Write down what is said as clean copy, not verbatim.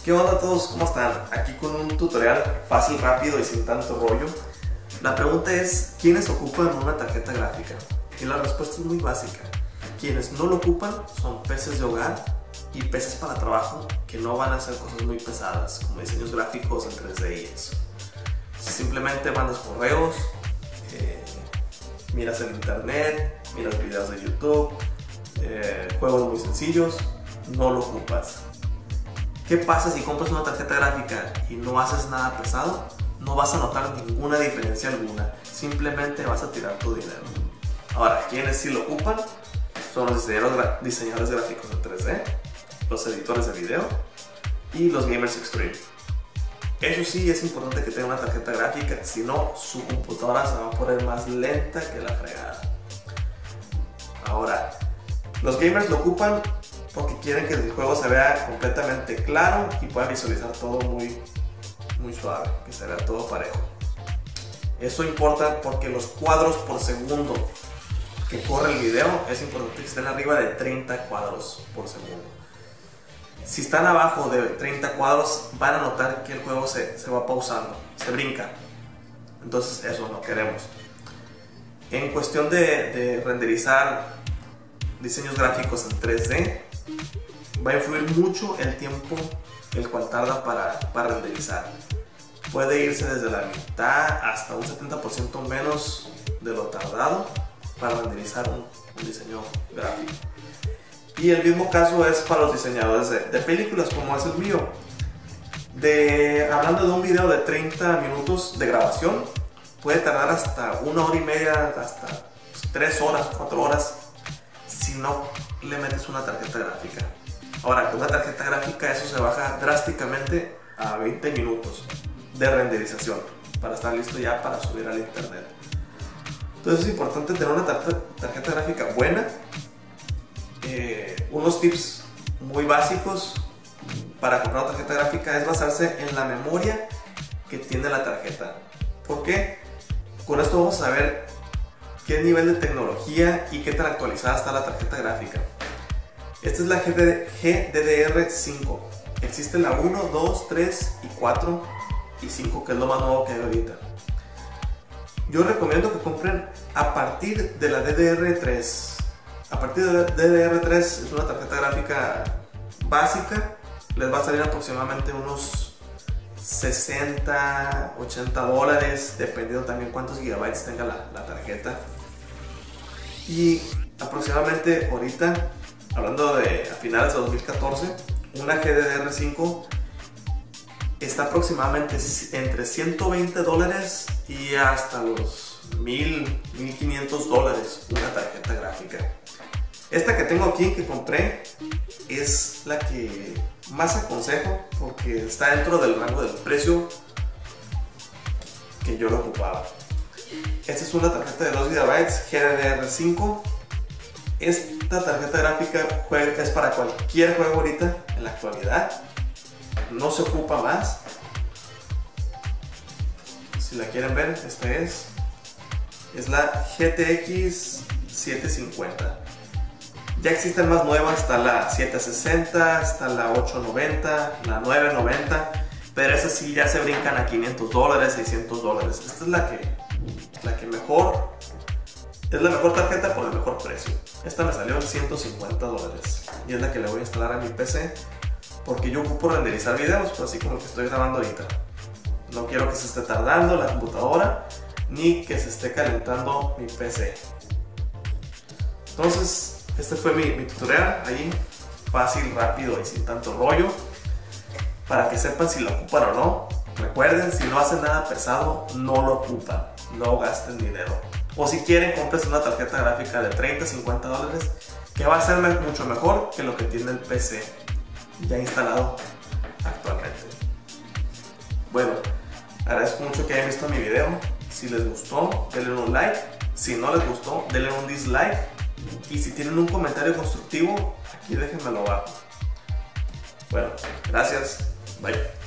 ¿Qué onda a todos? ¿Cómo están? Aquí con un tutorial fácil, rápido y sin tanto rollo. La pregunta es, ¿quiénes ocupan una tarjeta gráfica? Y la respuesta es muy básica. Quienes no lo ocupan son PCs de hogar y PCs para trabajo que no van a hacer cosas muy pesadas, como diseños gráficos en 3D y eso. Si simplemente mandas correos, miras el internet, miras videos de YouTube, juegos muy sencillos, no lo ocupas. ¿Qué pasa si compras una tarjeta gráfica y no haces nada pesado? No vas a notar ninguna diferencia alguna, simplemente vas a tirar tu dinero. Ahora, ¿quiénes sí lo ocupan? Son los diseñadores gráficos en 3D, los editores de video y los gamers extreme. Eso sí, es importante que tenga una tarjeta gráfica, si no, su computadora se va a poner más lenta que la fregada. Ahora, los gamers lo ocupan porque quieren que el juego se vea completamente claro y puedan visualizar todo muy suave, que se vea todo parejo. Eso importa porque los cuadros por segundo que corre el video es importante que estén arriba de 30 cuadros por segundo. Si están abajo de 30 cuadros van a notar que el juego se va pausando, se brinca. Entonces eso no queremos. En cuestión de renderizar diseños gráficos en 3D, va a influir mucho el tiempo el cual tarda para renderizar. Puede irse desde la mitad hasta un 70% menos de lo tardado para renderizar un diseño gráfico. Y el mismo caso es para los diseñadores de películas, como es el mío. Hablando de un video de 30 minutos de grabación, puede tardar hasta 1 hora y media, hasta 3 horas, 4 horas, si no le metes una tarjeta gráfica. Ahora, con una tarjeta gráfica eso se baja drásticamente a 20 minutos de renderización para estar listo ya para subir al internet. Entonces es importante tener una tarjeta gráfica buena. Unos tips muy básicos para comprar una tarjeta gráfica es basarse en la memoria que tiene la tarjeta. ¿Por qué? Con esto vamos a ver qué nivel de tecnología y qué tan actualizada está la tarjeta gráfica. Esta es la GDDR5. Existe la 1, 2, 3 y 4 y 5, que es lo más nuevo que hay ahorita. Yo recomiendo que compren a partir de la DDR3. A partir de la DDR3 es una tarjeta gráfica básica. Les va a salir aproximadamente unos 60, 80 dólares, dependiendo también cuántos gigabytes tenga la tarjeta. Y aproximadamente ahorita, hablando de a finales de 2014, una GDDR5 está aproximadamente entre 120 dólares y hasta los 1500 dólares una tarjeta gráfica. Esta que tengo aquí, que compré, es la que más aconsejo porque está dentro del rango del precio que yo lo ocupaba. Esta es una tarjeta de 2 GB GDDR5. Esta tarjeta gráfica es para cualquier juego ahorita en la actualidad. No se ocupa más. Si la quieren ver, esta es la GTX 750. Ya existen más nuevas, está la 760, está la 890, la 990, pero esas sí ya se brincan a 500 dólares, 600 dólares. Esta es la que mejor, es la mejor tarjeta por el mejor precio. Esta me salió en 150 dólares y es la que le voy a instalar a mi PC porque yo ocupo renderizar videos, pues así como el que estoy grabando ahorita. No quiero que se esté tardando la computadora ni que se esté calentando mi PC. Entonces, este fue mi tutorial ahí, fácil, rápido y sin tanto rollo, para que sepan si lo ocupan o no. Recuerden, si no hacen nada pesado, no lo ocupan, no gasten dinero. O si quieren, compren una tarjeta gráfica de 30, 50 dólares, que va a ser mucho mejor que lo que tiene el PC ya instalado actualmente. Bueno, agradezco mucho que hayan visto mi video. Si les gustó, denle un like. Si no les gustó, denle un dislike. Y si tienen un comentario constructivo, aquí déjenmelo abajo. Bueno, gracias. Bye.